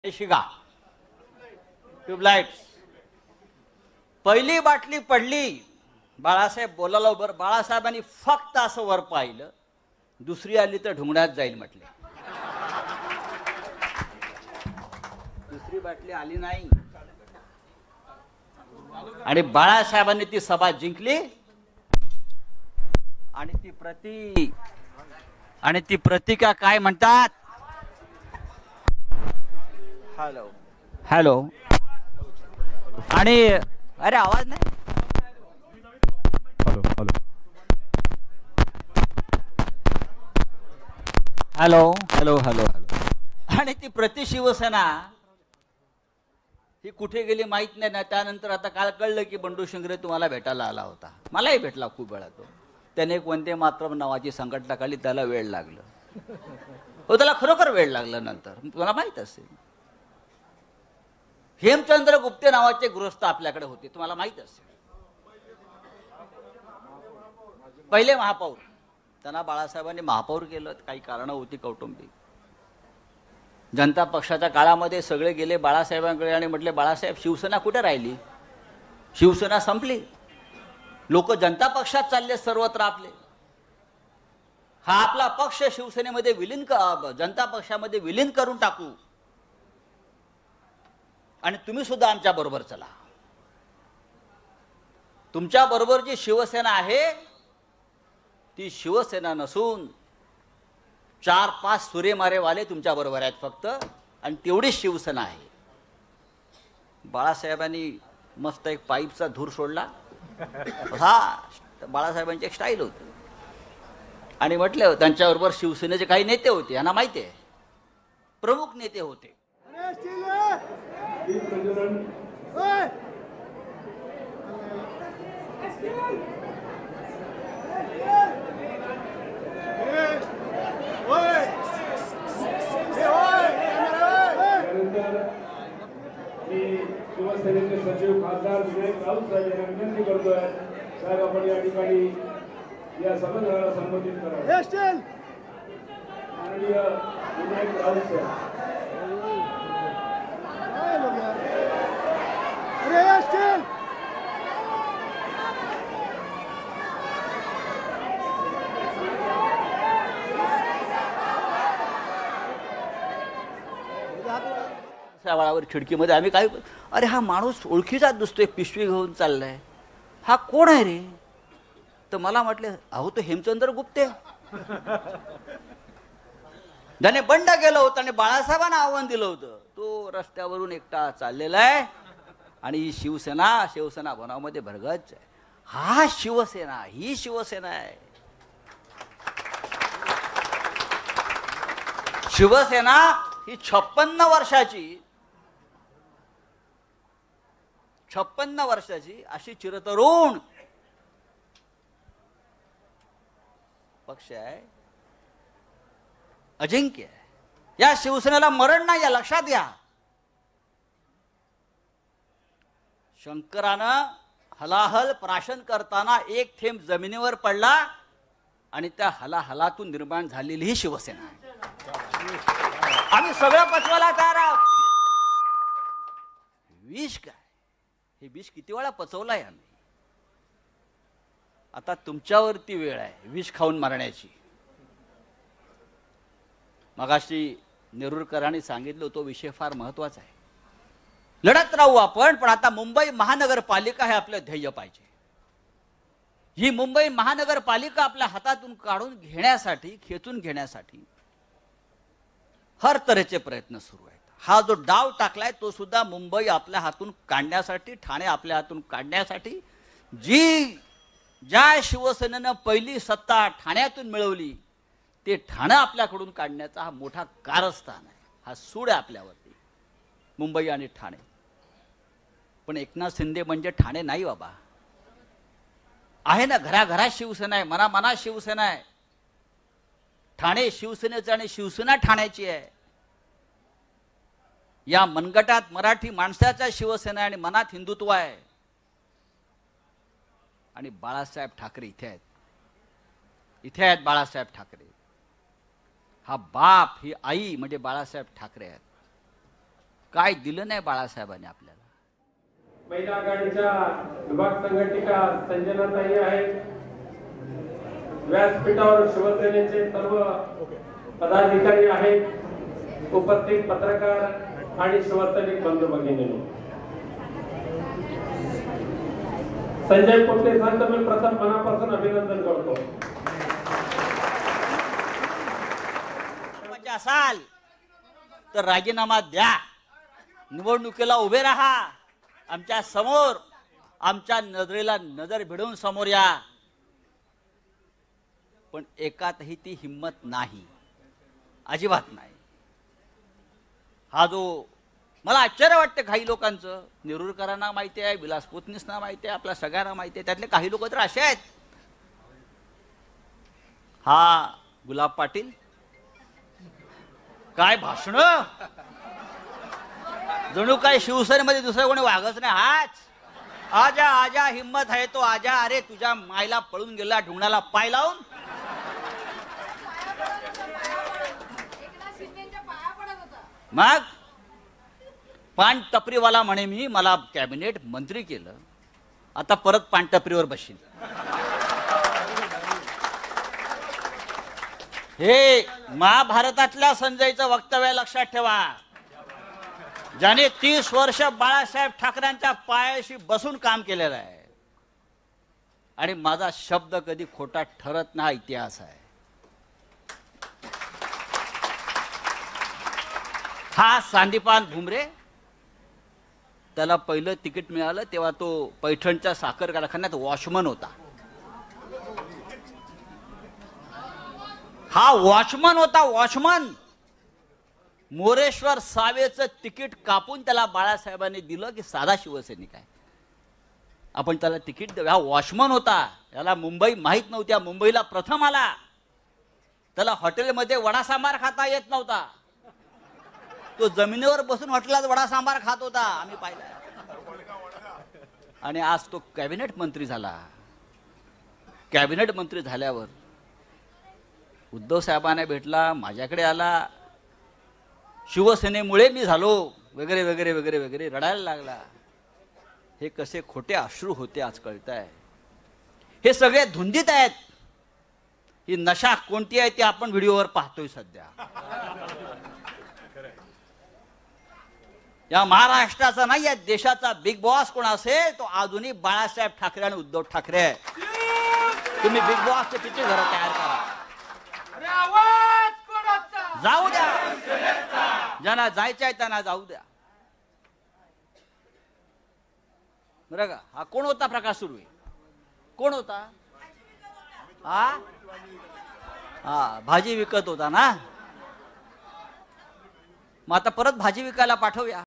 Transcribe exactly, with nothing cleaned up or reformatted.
Shiga tubelights पहिली बाटली पडली. बाळासाहेब बोलायला बरं. बाळासाहेबांनी फक्त असं वर पाहिलं. दुसरी आली तर ढुंगणात जाईल म्हटले. दुसरी बाटली आली नाही आणि बाळासाहेबांनी ती सभा जिंकली. आणि ती प्रति आणि ती प्रतिका काय म्हणतात. हॅलो हॅलो आणि अरे आवाज नाही. Hello hello hello hello hello hello आणि ती प्रति शिवसेना ही कुठे गेली माहित नाही ना. त्यानंतर आता काल कळलं की बंडू शिंगरे तुम्हाला भेटायला आला होता. मलाही भेटला खूप वेळा तो. त्याने एक वंदे मातरम नावाची संघटना काढली. त्याला वेळ लागलं. हो त्याला खरोखर वेळ लागला. नंतर तुम्हाला माहित असेल हेमचंद्र गुप्ते नावाचे गृहस्थ आपल्याकडे होते. तुम्हाला माहित असेल. पहिले महापौर. त्यांना बाळासाहेबांनी महापौर केलं. काही कारणं होती कौटुंबिक. जनता पक्षाच्या काळामध्ये सगळे गेले बाळासाहेबांकडे आणि म्हटले बाळासाहेब शिवसेना कुठे राहिली. शिवसेना संपली. लोक जनता पक्षात चालले सर्वत्र आपले. हा आपला पक्ष शिवसेनेमध्ये विलीन जनता पक्षामध्ये विलीन करून टाकू आणि तुम्ही सुद्धा आमच्या बरोबर चला. तुमच्या बरोबर जी शिवसेना आहे ती शिवसेना नसून चार पाच सुरेमारेवाले तुमच्या बरोबर आहेत फक्त. आणि तेवढीच शिवसेना आहे. बाळासाहेबांनी मस्त एक पाईपचा धूर सोडला. हा बाळासाहेबांची एक स्टाईल होती. आणि म्हटलं त्यांच्याबरोबर शिवसेनेचे काही नेते होते. यांना माहिती आहे प्रमुख नेते होते. शिवसेनेचे सचिव खासदार विनायक राऊत साहेब यांना विनंती करतोय साहेब आपण या ठिकाणी या संमेलनाला संबोधित करा. माननीय विनायक राऊत साहेब. वाळावर खिडकीमध्ये आम्ही काय अरे हा माणूस ओळखीचाच दिसतोय. पिशवी घेऊन चाललाय. हा कोण आहे रे. तर मला म्हटलं अहो तो हेमचंद्र गुप्ते. ज्याने बंड गेलं होतं आणि बाळासाहेबांना आव्हान दिलं होतं. तो रस्त्यावरून एकटा चाललेला आहे आणि ही शिवसेना शिवसेना बनावमध्ये भरगच आहे. हा शिवसेना ही शिवसेना आहे. शिवसेना ही छप्पन्न वर्षाची छप्पन्न वर्षाची अशी चिरतरुण पक्ष आहे. अजिंक्य आहे. या शिवसेनेला मरण नाही. या लक्षात घ्या. शंकरानं हलाहल प्राशन करताना एक थेंब जमिनीवर पडला आणि त्या हलाहलातून निर्माण झालेली ही शिवसेना आहे. आम्ही सगळं पचवायला तयार आहोत. विष काय हे विष किती वेळा पचवलाय आम्ही. आता तुमच्यावरती वेळ आहे विष खाऊन मारण्याची. मगाशी नेरुरकरांनी सांगितलं तो विषय फार महत्वाचा आहे. लढत राहू आपण. पण आता मुंबई महानगरपालिका हे आपलं ध्येय पाहिजे. ही मुंबई महानगरपालिका आपल्या हातातून काढून घेण्यासाठी खेचून घेण्यासाठी हर तऱ्हेचे प्रयत्न सुरू आहेत. हा जो डाव टाकलाय तो सुद्धा मुंबई आपल्या हातून काढण्यासाठी ठाणे आपल्या हातून काढण्यासाठी. जी ज्या शिवसेनेनं पहिली सत्ता ठाण्यातून मिळवली ते ठाणे आपल्याकडून काढण्याचा हा मोठा कारस्थान आहे. हा सूड आहे आपल्यावरती मुंबई आणि ठाणे. पण एकनाथ शिंदे म्हणजे ठाणे नाही बाबा. आहे ना घराघरात शिवसेना आहे. मना मनात शिवसेना आहे. ठाणे शिवसेनेचं आणि शिवसेना ठाण्याची आहे. या मनगटात मराठी माणसाच्या शिवसेना आणि मनात हिंदुत्व आहे. आणि बाळासाहेब ठाकरे इथे आहेत. इथे आहेत बाळासाहेब ठाकरे. हा बाप ही आई म्हणजे बाळासाहेब ठाकरे आहेत. काय दिलं नाही बाळासाहेबांनी आपल्याला. महिला आघाडीच्या विभाग संघटिका संजनाताई आहेत. व्यासपीठावर शिवसेनेचे सर्व पदाधिकारी आहेत. उपस्थित पत्रकार आणि शिवसैनिक बंधू भगिनींनो, संजय पोटे सरांचं मी प्रथम मनापासून अभिनंदन करतो. असाल तर राजीनामा द्या, निवडणुकीला उभे राहा, आमच्या समोर, आमच्या नजरेला नजर भिडून समोर या. पण एकातही ती हिम्मत नाही, अजिबात नाही. हा जो मला आश्चर्य वाटतं काही लोकांचं, नेरुरकरांना माहिती आहे, विलास पोतनीसना माहिती आहे, आपल्या सगळ्यांना माहिती आहे, त्यातले काही लोक तर असे आहेत. हा गुलाब पाटील काय भाषण, जणू काय शिवसेनेमध्ये दुसरं कोणी वागच नाही. हाच आजा आजा हिम्मत आहे तो आजा. अरे तुझ्या मायला पळून गेला ढुंगणाला पाय लावून. मग पान टपरीवाला म्हणे मी मला कॅबिनेट मंत्री केलं, आता परत पान टपरीवर बसशील. हे महाभारतातल्या संजयचं वक्तव्य लक्षात ठेवा, ज्याने तीस वर्ष बाळासाहेब ठाकरेंच्या पायाशी बसून काम केलेलं आहे. आणि माझा शब्द कधी खोटा ठरत नाही, इतिहास आहे. हा सांदीपान भुमरे, त्याला पहिलं तिकीट मिळालं तेव्हा तो पैठणच्या साखर कारखान्यात वॉचमन होता. हा वॉचमन होता, वॉचमन. मोरेश्वर सावेचं तिकीट कापून त्याला बाळासाहेबांनी दिलं की साधा शिवसैनिक आहे, आपण त्याला तिकीट देऊ. हा वॉचमन होता, याला मुंबई माहीत नव्हत्या, मुंबईला प्रथम आला. त्याला हॉटेलमध्ये वडा सांबार खाता येत नव्हता, तो जमिनीवर बसून हॉटेलात वडा सांबार खात होता, आम्ही पाहिलं. आणि आज तो कॅबिनेट मंत्री झाला. कॅबिनेट मंत्री झाल्यावर उद्धव साहेबांना भेटला, माझ्याकडे आला, शिवसेनेमुळे मी झालो वगैरे वगैरे वगैरे वगैरे रडायला लागला. हे कसे खोटे अश्रू होते आज कळत आहे. हे सगळे धुंदीत आहेत. ही नशा कोणती आहे ती आपण व्हिडिओवर पाहतोय सध्या. या महाराष्ट्राचा नाही, या देशाचा बिग बॉस कोण असेल तो अजूनही बाळासाहेब ठाकरे आणि उद्धव ठाकरे आहे. तुम्ही बिग बॉसचे किती घर तयार करा, जाऊ द्या, ज्यांना जायचं आहे त्यांना जाऊ द्या. बरं का, हा कोण होता प्रकाश सुर्वे, कोण होता? हा हा भाजी विकत होता ना. मग आता परत भाजी विकायला पाठवूया.